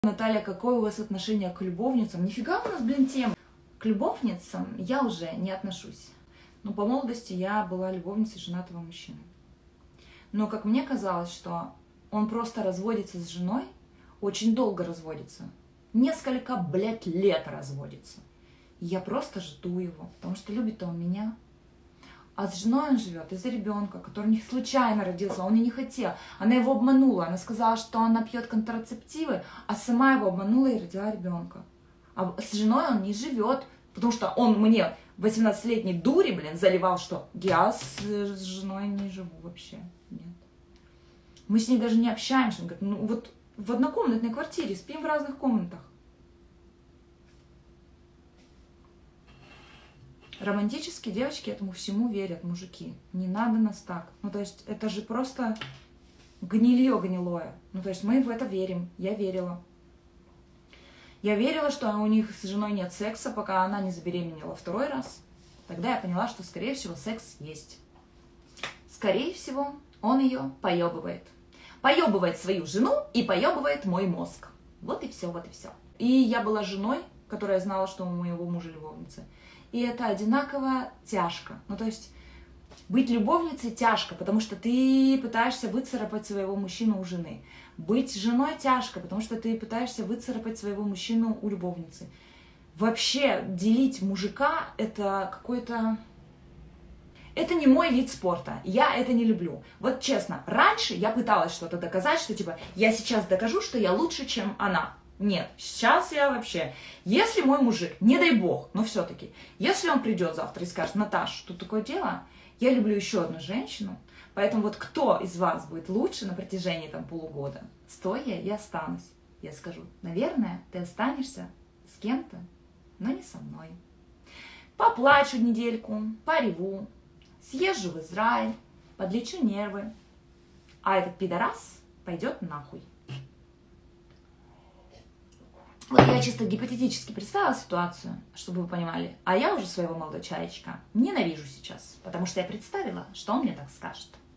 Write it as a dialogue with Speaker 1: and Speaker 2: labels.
Speaker 1: Наталья, какое у вас отношение к любовницам? Нифига у нас, блин, тема. К любовницам я уже не отношусь. Но по молодости я была любовницей женатого мужчины. Но как мне казалось, что он просто разводится с женой, очень долго разводится. Несколько, блядь, лет разводится. И я просто жду его, потому что любит-то он меня. А с женой он живет из-за ребенка, который у них случайно родился, он и не хотел. Она его обманула, она сказала, что она пьет контрацептивы, а сама его обманула и родила ребенка. А с женой он не живет, потому что он мне, 18-летней дури, блин, заливал, что я с женой не живу вообще. Нет. Мы с ней даже не общаемся. Он говорит, ну вот в однокомнатной квартире, спим в разных комнатах. Романтические девочки этому всему верят, мужики. Не надо нас так. Ну, то есть, это же просто гнилье гнилое. Ну, то есть, мы в это верим. Я верила. Я верила, что у них с женой нет секса, пока она не забеременела второй раз. Тогда я поняла, что, скорее всего, секс есть. Скорее всего, он ее поебывает. Поебывает свою жену и поебывает мой мозг. Вот и все, вот и все. И я была женой, которая знала, что у моего мужа любовница. И это одинаково тяжко. Ну, то есть, быть любовницей тяжко, потому что ты пытаешься выцарапать своего мужчину у жены. Быть женой тяжко, потому что ты пытаешься выцарапать своего мужчину у любовницы. Вообще, делить мужика — это какой-то... Это не мой вид спорта. Я это не люблю. Вот честно, раньше я пыталась что-то доказать, что типа, я сейчас докажу, что я лучше, чем она. Нет, сейчас я вообще... Если мой мужик, не дай бог, но все-таки, если он придет завтра и скажет, Наташ, тут такое дело, я люблю еще одну женщину, поэтому вот кто из вас будет лучше на протяжении там полугода, с той я и останусь. Я скажу, наверное, ты останешься с кем-то, но не со мной. Поплачу недельку, пореву, съезжу в Израиль, подлечу нервы, а этот пидорас пойдет нахуй. Вот я чисто гипотетически представила ситуацию, чтобы вы понимали. А я уже своего молодого человечка ненавижу сейчас, потому что я представила, что он мне так скажет.